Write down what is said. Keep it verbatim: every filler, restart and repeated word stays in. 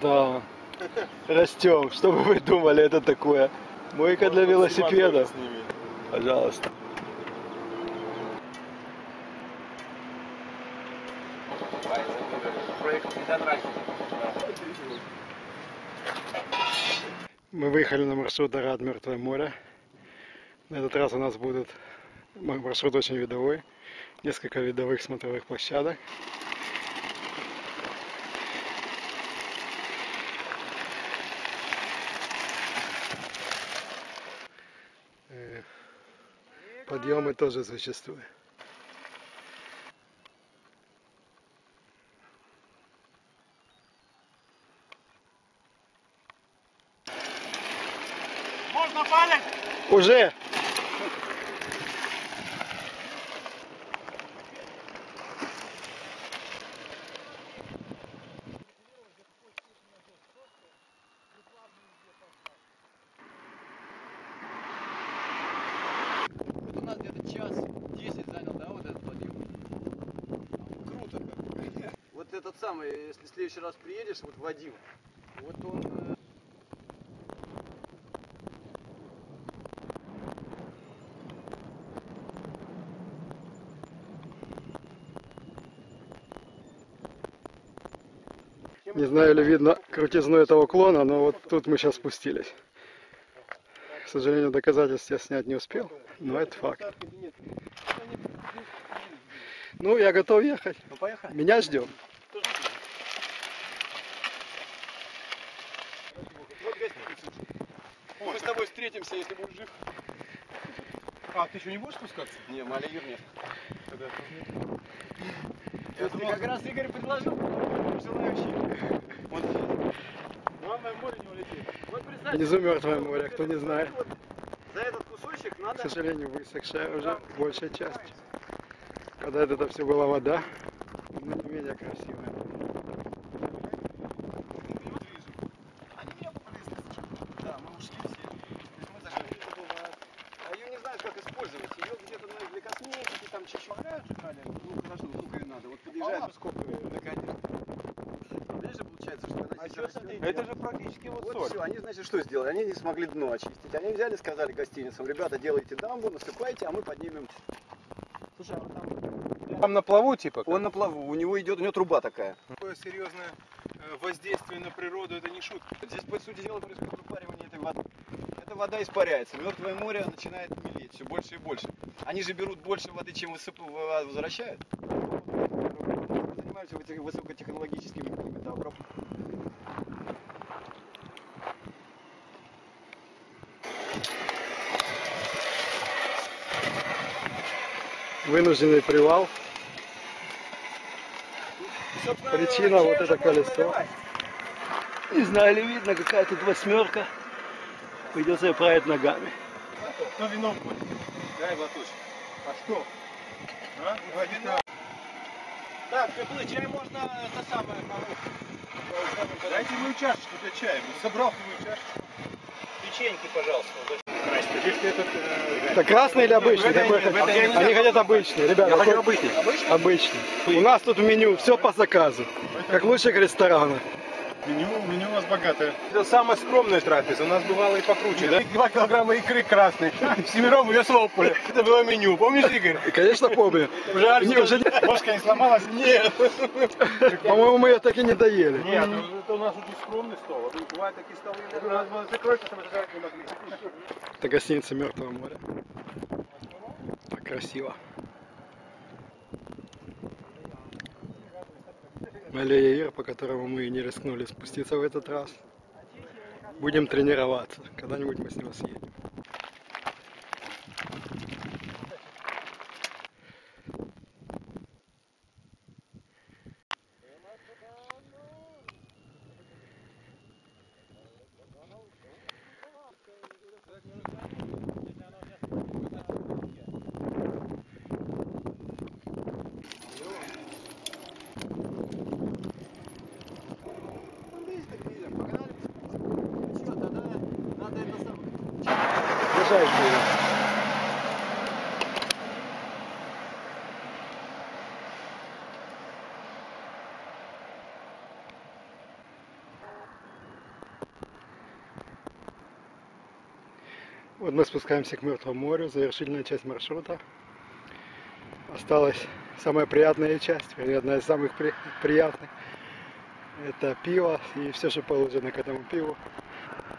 красава. Растем. Что бы вы думали, это такое? Мойка для велосипеда. Пожалуйста. Мы выехали на маршрут Арат Мертвое море. На этот раз у нас будет маршрут очень видовой. Несколько видовых смотровых площадок. Подъемы тоже существуют. Можно палец? Уже! У нас где-то час десять занял, да, вот этот подъем? Круто как. Вот этот самый, если в следующий раз приедешь, вот Вадим, вот он... Не знаю, ли видно крутизну этого клона, но вот тут мы сейчас спустились. К сожалению, доказательств я снять не успел, но это факт. Ну, я готов ехать. Ну, поехали. Меня ждем. Вот гостиница. Мы с тобой встретимся, если будешь жив. А, ты что, не будешь спускаться? Не, Малиюр нет. Тогда Это как раз Игорь предложил. Желающий. Вот. главное в море не улететь. Вот представь. Внизу Мертвое море, кто не знает. Вот за этот кусочек К надо... сожалению, высохшая уже большая часть. Когда это все была вода, но не менее красивая. Они меня попали. Да, мы ушли все. То есть мы зашли. А ее не знают, как использовать. Ее где-то на для косметики, там чуть-чуть. Ну хорошо, сколько ее надо. Вот подъезжает. А, сколько? Наконец. Видишь, получается, что она А сейчас... что смотри, это же практически вот, Вот соль. все, они, значит, что сделали? Они не смогли дно очистить. Они взяли, сказали гостиницам: ребята, делайте дамбу, насыпайте, а мы поднимем. Слушай, а вот там... Там на плаву типа? Он на плаву, у него идет, у него труба такая. Такое серьезное воздействие на природу, это не шутка. Здесь, по сути дела, происходит выпаривание этой воды. Эта вода испаряется, Мертвое море начинает мелеть все больше и больше. Они же берут больше воды, чем высып... возвращают. Занимаются высокотехнологическими какими-то обработками. Вынужденный привал. Причина вот это колесо. Не знаю, ли видно, какая тут восьмерка. Придется править ногами. Кто вином будет? Дай глоточек. А что? А? Два. Так, Пеплы, чай можно это самое помочь. Дайте мою чашечку для чая. Собрал мою чашечку. Печеньки, пожалуйста. Это красный или обычный? Какой в хотите? этой- Они хотят обычный, ребята. Я хочу какой- обычный. Обычный. У нас тут в меню все по заказу. Как в лучших ресторанах. Меню, меню у вас богатое. Это самая скромная трапеза. У нас бывало и покруче, да? Два килограмма икры красной. Семером ее слопали. Это было меню. Помнишь, Игорь? И, конечно, помню. Жаль, Не, что уже не- ложка не сломалась? Нет. По-моему, мы ее так и не доели. Нет, это у нас очень скромный стол. А бывают такие столы. У нас было закройка, чтобы это не могли. Это гостиница Мертвое море. Так красиво. Аллея, по которому мы не рискнули спуститься в этот раз. Будем тренироваться. Когда-нибудь мы с него съедем. Держать будем. Вот мы спускаемся к Мертвому морю, завершительная часть маршрута. Осталась самая приятная часть, вернее, одна из самых при... приятных. Это пиво и все, что положено к этому пиву.